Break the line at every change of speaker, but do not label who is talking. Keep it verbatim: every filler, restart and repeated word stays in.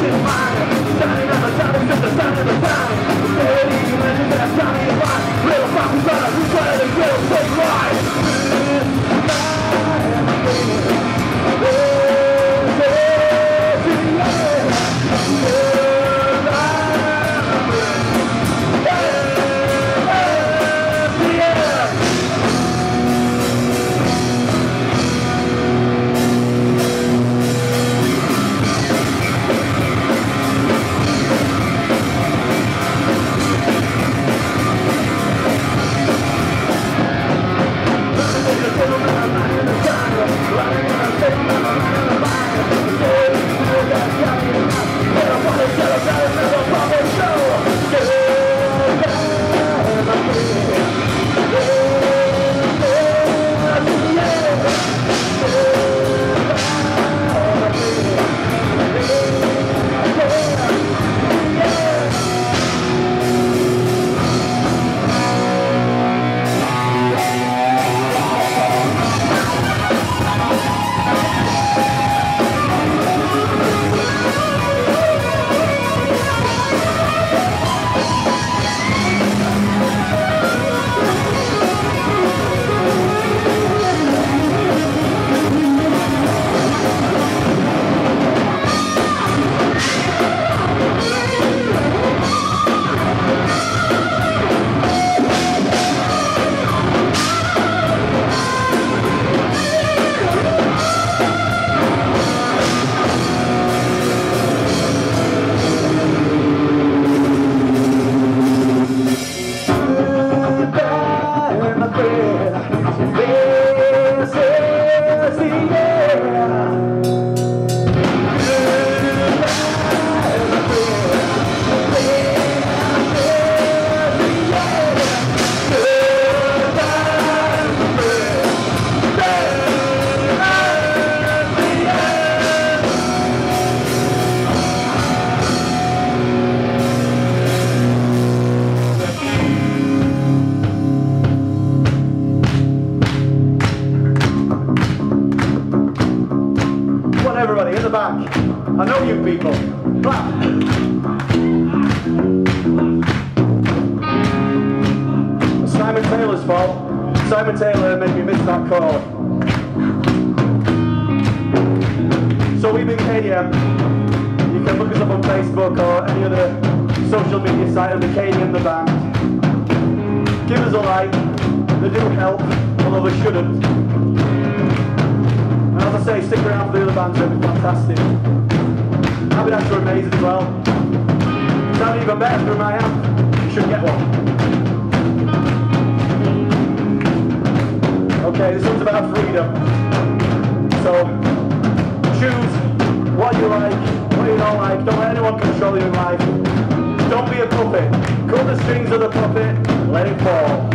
Everybody in the back. I know you people. Clap. It's Simon Taylor's fault. Simon Taylor made me miss that chord. So we've been K D M. You can look us up on Facebook or any other social media site of the K D M the band. Give us a like. They do help, although they shouldn't. And as I say, stick around for the other bands, it'll be fantastic. Habberdash are amazing as well. Sound even better from my amp. You should get one. Okay, this one's about freedom. So, choose what you like, what you don't like. Don't let anyone control you in life. Don't be a puppet. Cut the strings of the puppet, let it fall.